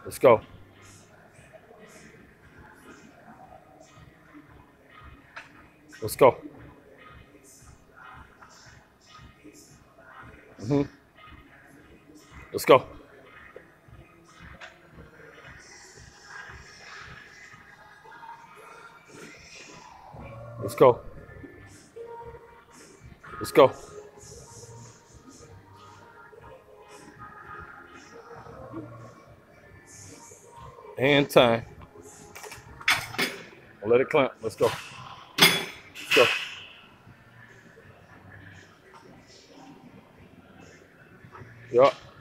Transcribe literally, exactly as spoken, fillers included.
Let's go. Let's go. Mm-hmm. Let's go. Let's go. Let's go. And time. Let it clamp. Let's go. Let's go. Yup.